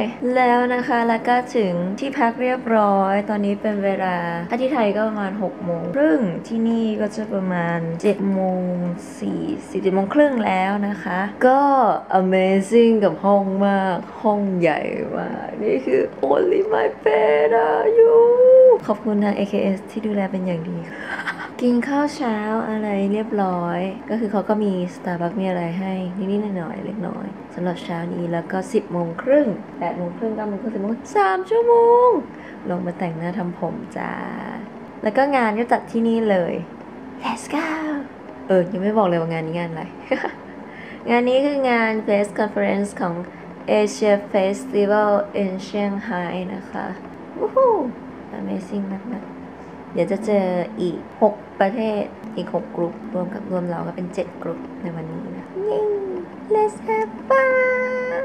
แล้วนะคะแล้วก็ถึงที่พักเรียบร้อยตอนนี้เป็นเวลาถ้าที่ไทยก็ประมาณ6:30ที่นี่ก็จะประมาณ7:40 7:30แล้วนะคะก็ amazing กับห้องมากห้องใหญ่มากนี่คือ only my bed อยู่ขอบคุณทาง AKS ที่ดูแลเป็นอย่างดีกินข้าวเช้าอะไรเรียบร้อยก็คือเขาก็มี Starbucks มีอะไรให้นิดๆหน่อยๆเล็กน้อยสำหรับเช้านี้แล้วก็10:30 8:30 9:30 10:30 3 ชั่วโมงลงมาแต่งหน้าทำผมจ้าแล้วก็งานก็จัดที่นี่เลย Let's go ยังไม่บอกเลยว่างานนี้งานอะไร งานนี้คืองาน Best Conference ของ Asia Festival in Shanghai นะคะวู้ฮู้ Amazing มากๆเดี๋ยวจะเจออีก6ประเทศอีก6กลุ่มรวมเราก็เป็น7กลุ่มในวันนี้นะ Let's have fun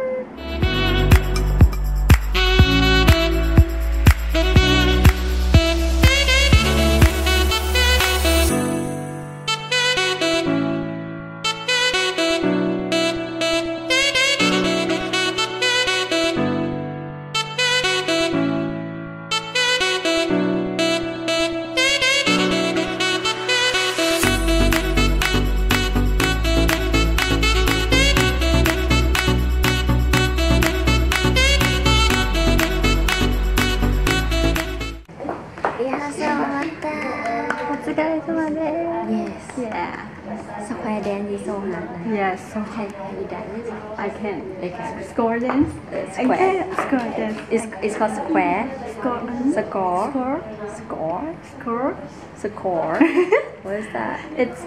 Yes. Yeah. Square dance is so hard. Yes. So Can you dance? I can. Okay. Score dance. Square. Score dance. It's called square. Score. Score. Score. Score. Score. Score. What is that? It's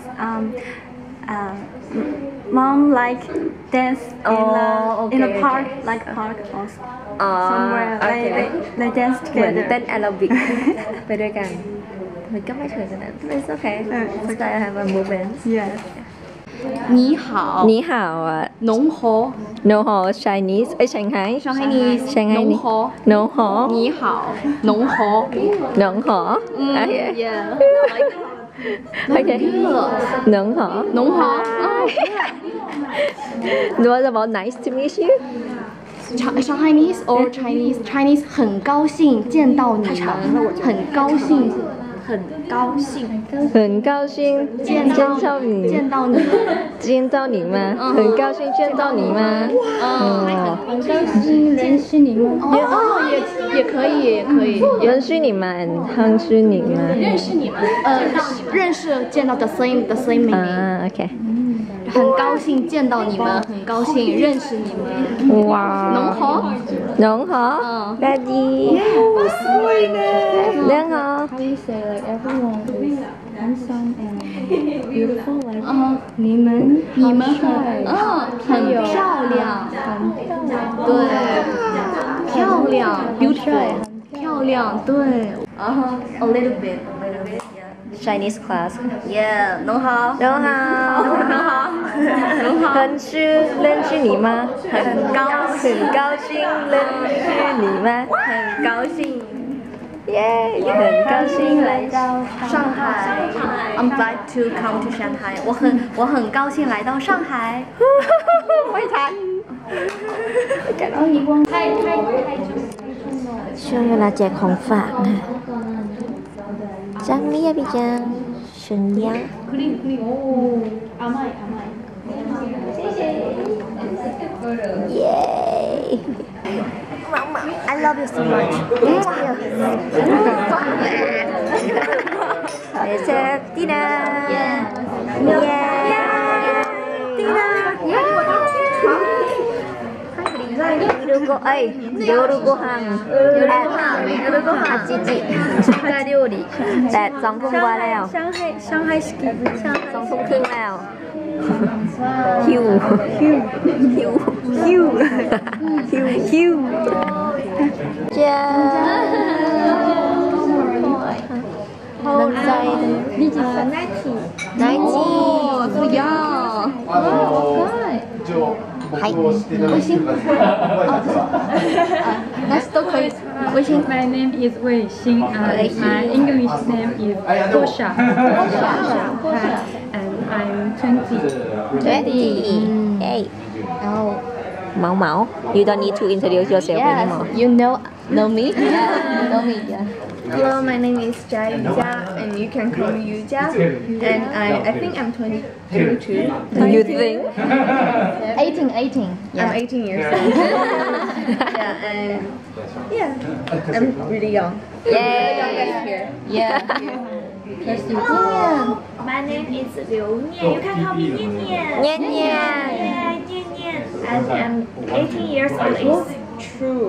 mom like dance in a park, like park or somewhere. They dance เหมือน together. เต้นแอโรบิก ไปด้วยกันมันก็ไม่ถึงขนาดนั้น It's okay. It's like I have a movement. Yes. 你好。 你好啊。 农活。 No ho Chinese. Shanghai. Chinese. Shanghai. 农活。 No ho. 你好。农活。 No ho. Okay. Yeah. Okay. No ho. 农活。 What about nice to meet you? Chinese or Chinese? Chinese 很高兴见到你们，很高兴，很高兴很高兴见到你， 见到你们， 见到你吗？很高兴见到你吗？ 很高兴认识你们。也可以，也可以。 认识你们，认识你们。 认识你们，认识见到 the same meaning。 啊 ，OK。 很高兴见到你们，很高兴认识你们。 哇， 农活， 农活，Daddy，农活。 How you say like everyone is handsome and beautiful like 你们，很漂亮，对，漂亮 ，beautiful， 漂亮，对，a little bit。 Chinese class. Yeah，农好， 农好， 农好，农好。 认识你吗？很高兴认识你吗？ 很高兴， 耶，很高兴来到上海。I'm glad to come to Shanghai。我很高兴来到上海。 ไม่ทันช่วงเวลาแจกของฝากนะจังเมียพี่จังชุนยังเย้ Mama I love you so much Thank you Let's have dinner Yeah Dinner夜ご飯8時中華料理แต่2 ทุ่มกว่าแล้ว上海式2 ทุ่มครึ่งแล้วหิวจ้าน้ำใจナイチ不要。 はい。 微信。那都可以。微信。 My name is Wei Xing and my English name is Gosha. And I'm 20. 20 Hey 然后 Mao. You don't need to introduce yourself anymore. You know me? Yeah, you know me. Yeah. Hello, my name is Jia Yuja, and you can call me Yuja. And I think I'm 22. You think? 18. I'm 18 years old. Yeah, and yeah, I'm really young. Yay! Youngest here. Yeah. My name is Liu Nian. You can call me Nian Nian. Nian Nian. Yeah, Nian Nian. And I'm 18 years old. It's true.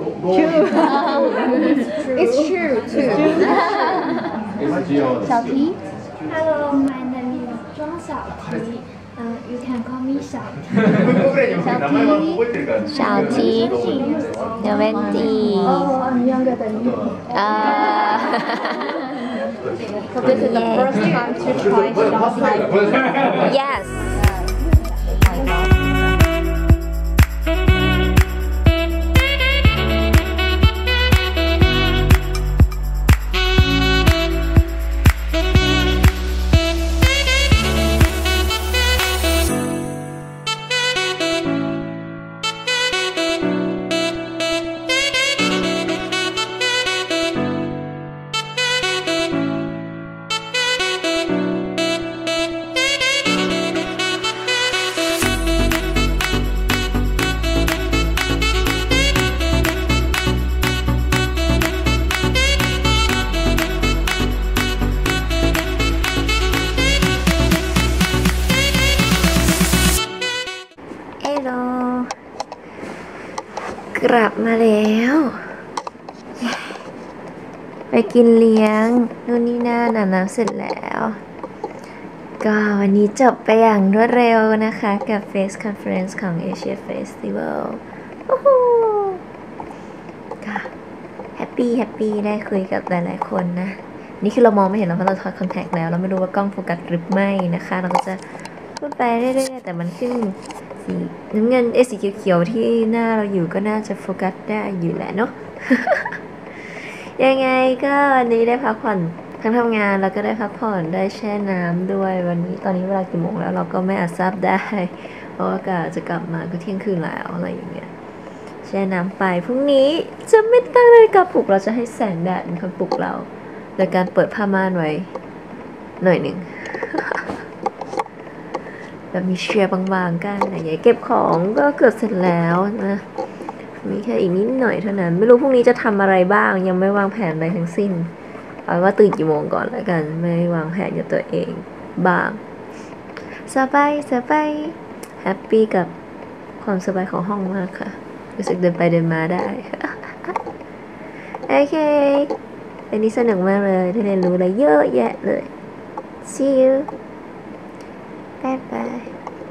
It's true too. 小提 Hello, my name is Zhang Xiaoqi. You can call me Xiaoqi. 小鸡 Noventi. I'm younger than you. So this is the first time to try Shanghai. Yes. Hello กลับมาแล้วไปกินเลี้ยงนู่นนี่นั่นอาบน้ำเสร็จแล้ว ก็วันนี้จบไปอย่างรวดเร็วนะคะกับ Face Conference ของ Asia Festival โอ้โหก็แฮปปี้ได้คุยกับหลายๆคนนะนี่คือเรามองไม่เห็นแล้วเพราะเราถอดคอนแทคแล้วเราไม่รู้ว่ากล้องโฟกัสหรือไม่นะคะเราก็จะพูดไปเรื่อยๆแต่มันขึ้นสีน้ำเงินสีเขียวๆที่หน้าเราอยู่ก็น่าจะโฟกัสได้อยู่แหละเนาะ ยังไงก็วันนี้ได้พักผ่อนทั้งทำงานแล้วก็ได้พักผ่อนได้แช่น้ำด้วยวันนี้ตอนนี้เวลากี่โมงแล้วเราก็ไม่อาจทราบได้เพราะว่ากะจะกลับมาก็เที่ยงคืนแล้วอะไรอย่างเงี้ยแช่น้ำไปพรุ่งนี้จะไม่ตั้งนาฬิกาปลุกเราจะให้แสงแดดเป็นคนปลุกเราโดยการเปิดผ้าม่านไว้หน่อยหนึ่ง แบบมีเชียร์บางๆกันอะไรอย่างเงี้ยเก็บของก็เกือบเสร็จแล้วนะมีแค่อีกนิดหน่อยเท่านั้นไม่รู้พรุ่งนี้จะทำอะไรบ้างยังไม่วางแผนอะไรทั้งสิ้นเอาว่าตื่นกี่โมงก่อนแล้วกันไม่วางแผนกับตัวเองบ้างสบายแฮปปี้กับความสบายของห้องมากค่ะรู้สึกเดินไปเดินมาได้ โอเควันนี้สนุกมากเลยได้เรียนรู้อะไรเยอะแยะเลย see youบายบาย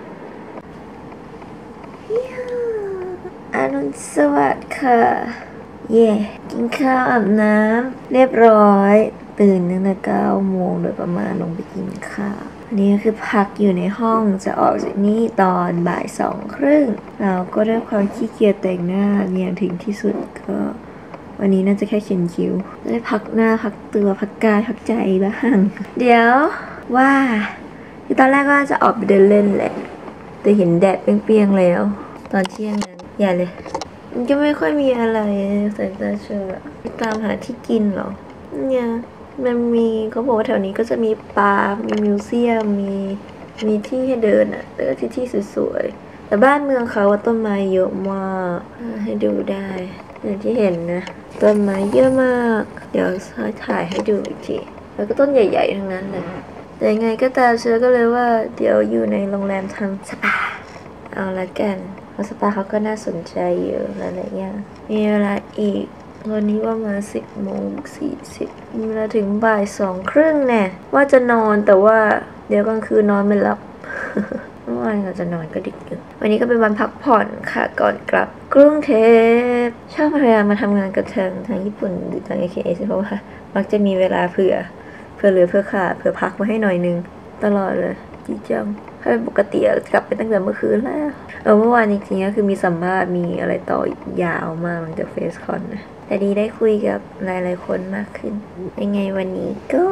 อรุณสวัสดิ์ค่ะเย่กินข้าวอาบน้ำเรียบร้อยตื่นตั้งแต่9 โมงโดยประมาณลงไปกินข้าวอันนี้ก็คือพักอยู่ในห้องจะออกจากนี่ตอนบ่าย 2:30เราก็ด้วยความขี้เกียจแต่งหน้าอย่างถึงที่สุดก็วันนี้น่าจะแค่เขียนคิ้วได้พักหน้าพักตัวพักกายพักใจบ้างเดี๋ยวว่าคือตอนแรกก็จะออกไปเดินเล่นแหละแต่เห็นแดดเปรี้ยงๆแล้วตอนเที่ยงนั้นอย่าเลยมันก็ไม่ค่อยมีอะไรสายตาเชอตามหาที่กินหรอเนี่ยมันมีเขาบอกว่าแถวนี้ก็จะมีปาร์คมีมิวเซียมมีที่ให้เดินอะแล้วก็ที่สวยๆแต่บ้านเมืองเขาต้นไม้เยอะมากให้ดูได้อย่างที่เห็นนะต้นไม้เยอะมากเดี๋ยวถ่ายให้ดูอีกทีแล้วก็ต้นใหญ่ๆทั้งนั้นเลยแต่ยังไงก็ตามเชื่อก็เลยว่าเดี๋ยวอยู่ในโรงแรมทำสปาเอาละกันเพราะสปาเขาก็น่าสนใจอยู่หลายๆอย่างมีเวลาอีกวันนี้ว่ามา10:40มีเวลาถึงบ่าย 2:30แน่ว่าจะนอนแต่ว่าเดี๋ยวกลางคืนนอนไม่หลับ เมื่อวานเราจะนอนก็ดึกอยู่วันนี้ก็เป็นวันพักผ่อนค่ะก่อนกลับกรุงเทพชอบพยายามมาทำงานกับทางญี่ปุ่นหรือทาง AKA เพราะว่ามักจะมีเวลาเผื่อเหลือเพื่อขาดเผื่อพักมาให้หน่อยนึงตลอดเลยดีจังถ้าเป็นปกติกลับไปตั้งแต่เมื่อคืนแล้วเมื่อวานจริงๆก็คือมีสัมภาษณ์มีอะไรต่อยาวมากหลังจากเฟสคอนนะแต่ดีได้คุยกับหลายๆคนมากขึ้นยังไงวันนี้ก็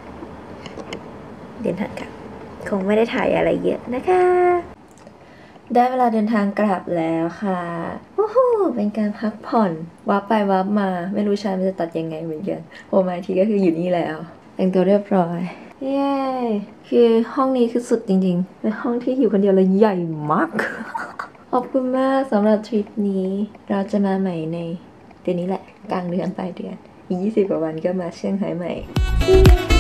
เดินทางกลับคงไม่ได้ถ่ายอะไรเยอะนะคะได้เวลาเดินทางกลับแล้วค่ะวู้ฮู้เป็นการพักผ่อนวับไปวับมาไม่รู้ชายมันจะตัดยังไงเหมือนกันโผล่มาทีก็คืออยู่นี่แล้วแต่งตัวเรียบร้อยเย้คือห้องนี้คือสุดจริงๆเป็นห้องที่อยู่คนเดียวเลยใหญ่มาก ขอบคุณมากสำหรับทริปนี้เราจะมาใหม่ในเดือนนี้แหละกลางเดือนปลายเดือนอีก20 กว่าวันก็มาเซี่ยงไฮ้ใหม่